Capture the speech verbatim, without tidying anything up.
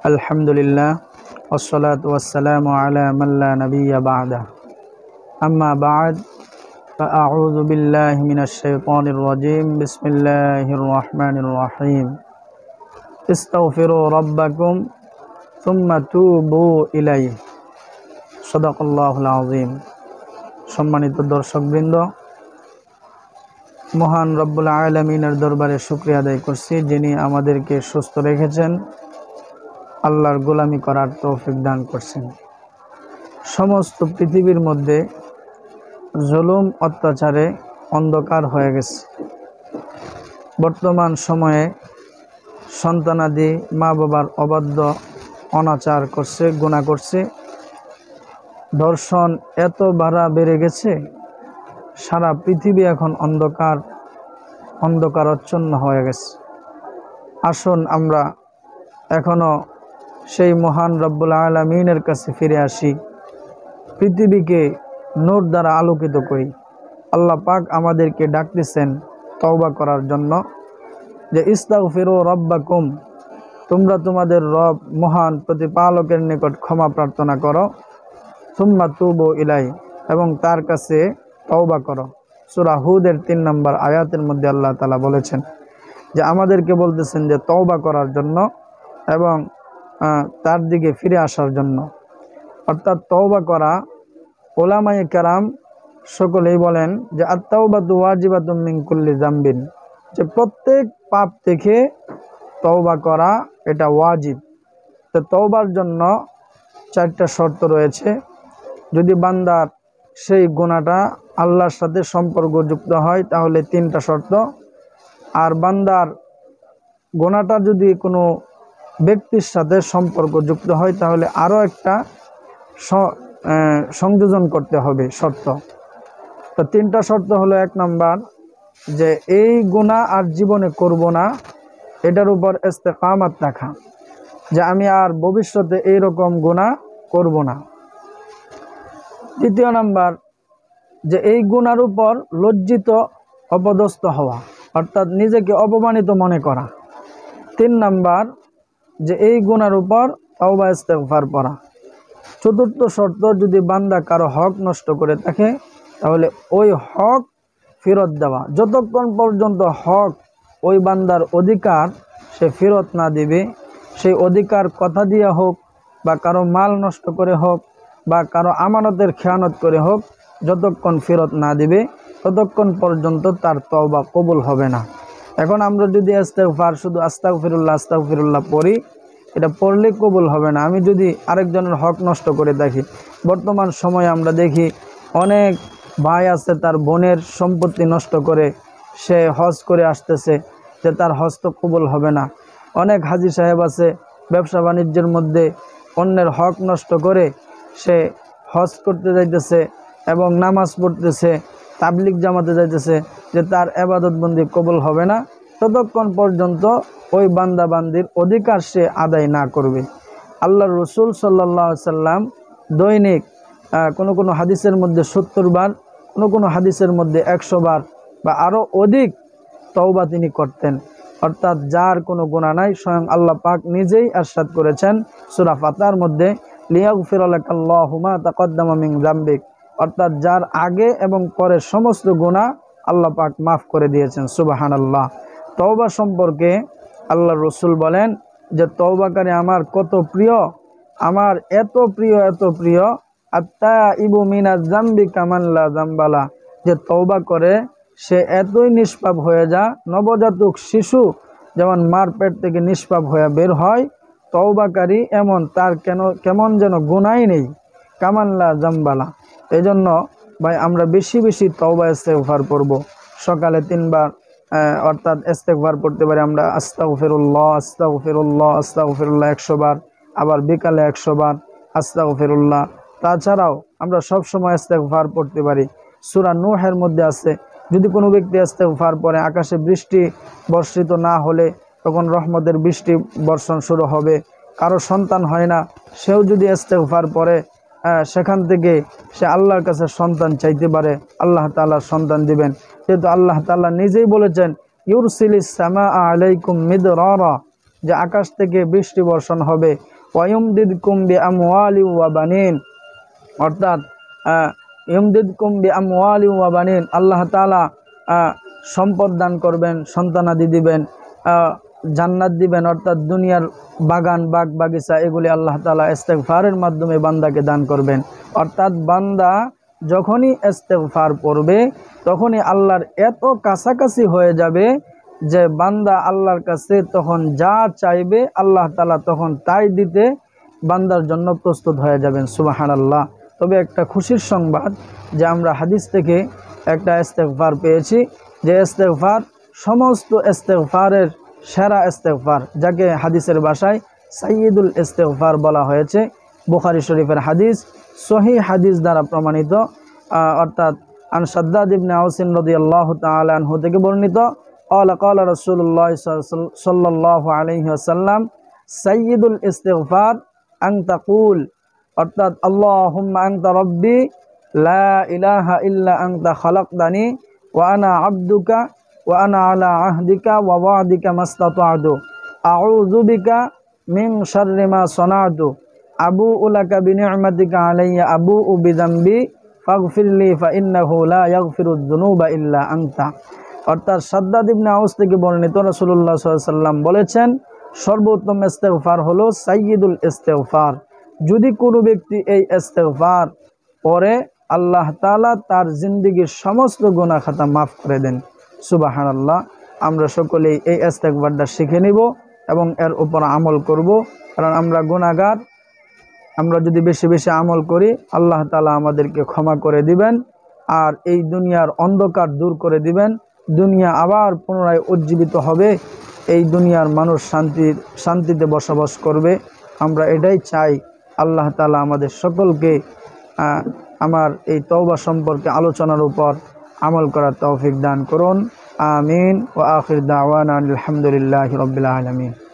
আলহামদুলিল্লাহ ওয়াসসালাতু ওয়াসসালামু আলা মান লা নাবিয়্যা বা'দা আম্মা বা'দ ফাআউযু বিল্লাহি মিনাশ শাইতানির রাজীম বিসমিল্লাহির রাহমানির রাহিম ইস্তাগফিরু রাব্বাকুম সুম্মা তুবু ইলাইহি সাদাকাল্লাহুল আযীম। সম্মানিত দর্শকবৃন্দ, মহান রব্বুল আলামিনের দরবারে শুকরিয়া আদায় করছি, যিনি আমাদেরকে সুস্থ রেখেছেন, আল্লাহর গোলামি করার তৌফিক দান করছেন। সমস্ত পৃথিবীর মধ্যে জুলুম অত্যাচারে অন্ধকার হয়ে গেছে। বর্তমান সময়ে সন্তানাদি মা বাবার অবাধ্য অনাচার করছে, গুনাহ করছে, ধর্ষণ এত বাড়া বেড়ে গেছে, সারা পৃথিবী এখন অন্ধকার অন্ধকারাচ্ছন্ন হয়ে গেছে। আসুন আমরা এখনো সেই মহান রব্বুল আলামিনের কাছে ফিরে আসি, পৃথিবীকে নূর দ্বারা আলোকিত করি। আল্লাহ পাক আমাদেরকে ডাকতেছেন তওবা করার জন্য, যে ইস্তাগফিরু রাব্বাকুম, তোমরা তোমাদের রব মহান প্রতিপালকের নিকট ক্ষমা প্রার্থনা করো, সুম্মা তুবু ইলাইহি, এবং তার কাছে তওবা করো। সূরা হুদের তিন নম্বর আয়াতের মধ্যে আল্লাহ তাআলা বলেছেন যে আমাদেরকে বলতেছেন যে তওবা করার জন্য এবং তার দিকে ফিরে আসার জন্য। অর্থাৎ তওবা করা, উলামায়ে কেরাম সকলেই বলেন যে আত-তাওবাতু ওয়াজিবাতুম মিন কুল্লি যামবিন, যে প্রত্যেক পাপ থেকে তওবা করা এটা ওয়াজিব। তো তওবার জন্য চারটা শর্ত রয়েছে। যদি বান্দার সেই গুনাহটা আল্লাহর সাথে সম্পর্কযুক্ত হয় তাহলে তিনটা শর্ত, আর বান্দার গুনাহটা যদি কোনো ব্যক্তির সাথে সম্পর্কযুক্ত হয় তাহলে আরও একটা সংযোজন করতে হবে শর্ত। তো তিনটা শর্ত হলো, এক নাম্বার যে এই গুনাহ আর জীবনে করব না, এটার উপর ইস্তেকামাত রাখা, যে আমি আর ভবিষ্যতে এই রকম গুনাহ করব না। দ্বিতীয় নাম্বার যে এই গুনার উপর লজ্জিত অপদস্থ হওয়া, অর্থাৎ নিজেকে অপমানিত মনে করা। তিন নাম্বার যে এই গুনার উপর তওবা ইস্তেগফার করা। চতুর্থ শর্ত, যদি বান্দা কারো হক নষ্ট করে থাকে তাহলে ওই হক ফেরত দেওয়া। যতক্ষণ পর্যন্ত হক ওই বান্দার অধিকার সে ফেরত না দিবে, সেই অধিকার কথা দিয়ে হোক বা কারো মাল নষ্ট করে হোক বা কারো আমানতের খেয়ানত করে হোক, যতক্ষণ ফেরত না দিবে ততক্ষণ পর্যন্ত তার তওবা কবুল হবে না। এখন আমরা যদি ইস্তেগফার শুধু আস্তাগফিরুল্লাহ আস্তাগফিরুল্লাহ পড়ি, এটা পড়লে কবুল হবে না। আমি যদি আরেকজনের হক নষ্ট করে থাকি, বর্তমান সময়ে আমরা দেখি অনেক ভাই আছে তার বোনের সম্পত্তি নষ্ট করে সে হজ করে আসতেছে, যে তার হজ তো কবুল হবে না। অনেক হাজী সাহেব আছে ব্যবসা বাণিজ্যের মধ্যে অন্যের হক নষ্ট করে সে হজ করতে যাইতেছে এবং নামাজ পড়তেছে, তাবলিগ জামাতে যাইতেছে, যে তার ইবাদত বন্দি কবুল হবে না ততক্ষণ পর্যন্ত ওই বান্দা বান্দির অধিকার সে আদায় না করবে। আল্লাহর রাসূল সাল্লাল্লাহু আলাইহি সাল্লাম দৈনিক কোনো কোনো হাদিসের মধ্যে সত্তর বার, কোনো কোনো হাদিসের মধ্যে একশো বার বা আরও অধিক তওবা তিনি করতেন। অর্থাৎ যার কোনো গুনাহ নাই, স্বয়ং আল্লাহ পাক নিজেই ইরশাদ করেছেন সূরা ফাতহার মধ্যে, লিয়াগফিরা লাকাল্লাহু মা তাকদ্দামা মিন যামবিক, অর্থাৎ যার আগে এবং পরে সমস্ত গুনাহ আল্লাহ পাক মাফ করে দিয়েছেন। সুবহানাল্লাহ। তওবা সম্পর্কে আল্লাহর রাসূল বলেন যে তওবাকারী আমার কত প্রিয়, আমার এত প্রিয় এত প্রিয়, আত-তাইবু মিনাজ যামবি কামান লা যামবালা, যে তওবা করে সে এতই নিষ্পাপ হয়ে যা, নবজাতক শিশু যেমন মার পেট থেকে নিষ্পাপ হয়ে বের হয়, তওবাকারী এমন তার কেন কেমন যেন গুনাহই নেই, কামান লা যামবালা। এই জন্য ভাই আমরা বেশি বেশি তওবা ইস্তেগফার করব। সকালে তিনবার অর্থাৎ ইস্তেগফার পড়তে পারি আমরা আস্তাগফিরুল্লাহ আস্তাগফিরুল্লাহ আস্তাগফিরুল্লাহ একশো বার, আবার বিকালে একশো বার আস্তাগফিরুল্লাহ। তাছাড়াও আমরা সব সময় ইস্তেগফার পড়তে পারি। সূরা নূহের মধ্যে আছে, যদি কোনো ব্যক্তি ইস্তেগফার পড়ে আকাশে বৃষ্টি বর্ষিত না হলে তখন রহমতের বৃষ্টি বর্ষণ শুরু হবে। কারো সন্তান হয় না, সেও যদি ইস্তেগফার পড়ে সেখান থেকে সে আল্লাহর কাছে সন্তান চাইতে পারে, আল্লাহ তাআলা সন্তান দিবেন। যেহেতু আল্লাহ তাআলা নিজেই বলেছেন ইউরসিলিস সামা আলাইকুম মিদরারা, যে আকাশ থেকে বৃষ্টি বর্ষণ হবে ওয়ায়ুমদিদকুম বিআমওয়ালি ওয়া বানিন, অর্থাৎ ইউমদিদকুম বিআমওয়ালি ওয়া বানিন, আল্লাহ তাআলা সম্পদ দান করবেন, সন্তানাদি দিবেন, জান্নাত দিবেন, অর্থাৎ দুনিয়ার বাগান বাগ বাগিচা এগুলি আল্লাহ তাআলা ইস্তেগফারের মাধ্যমে বান্দাকে দান করবেন। অর্থাৎ বান্দা যখনই ইস্তেগফার পড়বে তখনই আল্লাহর এত কাছাকাছি হয়ে যাবে যে বান্দা আল্লাহর কাছে তখন যা চাইবে আল্লাহ তাআলা তখন তাই দিতে বান্দার জন্য প্রস্তুত হয়ে যাবেন। সুবহানাল্লাহ। তবে একটা খুশির সংবাদ যে আমরা হাদিস থেকে একটা ইস্তেগফার পেয়েছি, যে ইস্তেগফার সমস্ত ইস্তেগফারের সেরা ইস্তেগফার, যাকে হাদিসের ভাষায় সাইয়্যিদুল ইস্তেগফার বলা হয়েছে। বুখারী শরীফের হাদিস, সহিহ হাদিস দ্বারা প্রমাণিত, অর্থাৎ আন শাদ্দাদ ইবনে আওস রাদিয়াল্লাহু তাআলা আনহু থেকে বর্ণিত, ক্বালা ক্বালা রাসূলুল্লাহ সাল্লাল্লাহু আলাইহি ওয়াসাল্লাম সাইয়্যিদুল ইস্তেগফার আন তাকুল, অর্থাৎ আল্লাহুম্মা আনতা রাব্বি লা ইলাহা ইল্লা আনতা খালাকতানি ওয়া আনা আবদুকা ওয়া আনা আলা আহদিকা ওয়া ওয়া'দিকা মাসতাতা'তু আউযু বিকা মিন শাররি মা সানা'তু আবুউ লাকা বিনি'মাতিকা আলাইয়া আবুউ বিযামবি ফাগফিরলি ফাইন্নাহু লা ইয়াগফিরুয যুনুবা ইল্লা আনতা। অর্থাৎ শাদ্দাদ ইবনে আওস থেকে বর্ণিত, রাসূলুল্লাহ সাল্লাল্লাহু আলাইহি ওয়াসাল্লাম বলেছেন সর্বোত্তম ইস্তেগফার হলো সাইয়্যিদুল ইস্তেগফার। যদি কোনো ব্যক্তি এই ইস্তেগফার পড়ে আল্লাহ তাআলা তার জিন্দেগীর সমস্ত গুনাহ খাতা মাফ করে দেন। সুবহানাল্লাহ। আমরা সকলেই এই ইস্তেগফারটা শিখে নিব এবং এর উপর আমল করব, কারণ আমরা গুনাহগার। আমরা যদি বেশি বেশি আমল করি আল্লাহ তাআলা আমাদেরকে ক্ষমা করে দিবেন আর এই দুনিয়ার অন্ধকার দূর করে দিবেন। দুনিয়া আবার পুনরায় উজ্জীবিত হবে, এই দুনিয়ার মানুষ শান্তির শান্তিতে বসবাস করবে। আমরা এটাই চাই। আল্লাহ তাআলা আমাদের সকলকে আমার এই তওবা সম্পর্কে আলোচনার উপর আমল করার তৌফিক দান করুন। আমিন। ওয়া আখির দাওয়ানা আলহামদুলিল্লাহি রাব্বিল আলামিন।